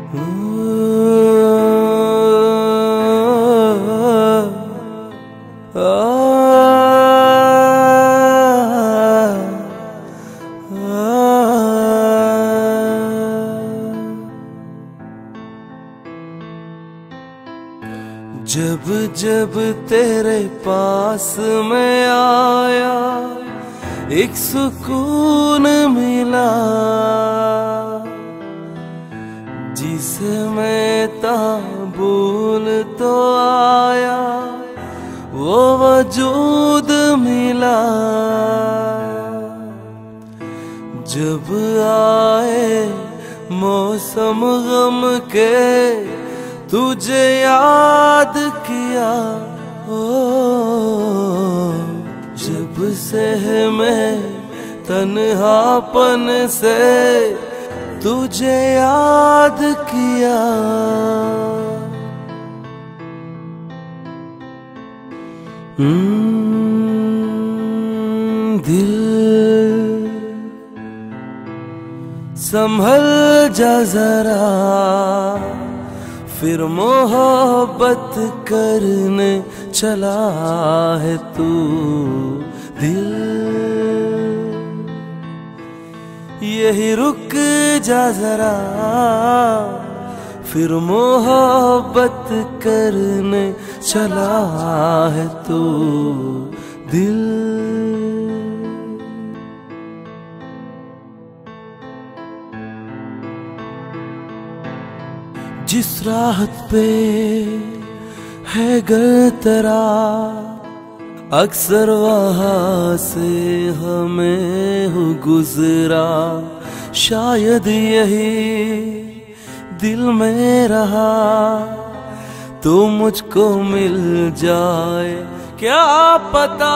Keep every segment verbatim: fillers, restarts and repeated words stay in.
जब जब तेरे पास मैं आया एक सुकून मिला, जिसे मैं ता भूल तो आया वो वजूद मिला। जब आए मौसम गम के तुझे याद किया, ओ जब से मैं तन्हापन से तुझे याद किया। दिल संभल जा जरा, फिर मोहब्बत करने चला है तू। दिल यही रुक जा जरा, फिर मोहब्बत करने चला है तू। दिल जिस राहत पे है घर तेरा, अक्सर वहाँ से हमें हो गुजरा। शायद यही दिल में रहा तो मुझको मिल जाए, क्या पता।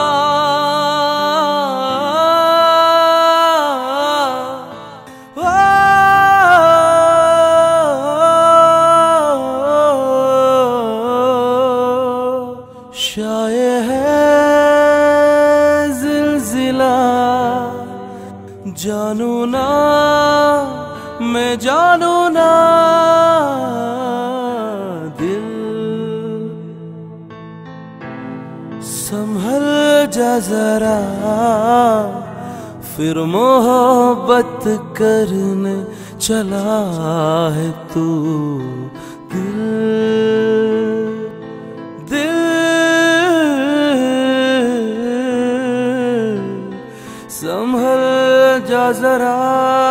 शायद है जिलजिला, जानू ना मैं जानू ना। दिल संभल जा जरा, फिर मोहब्बत करने चला है तू। दिल संभल जा जरा।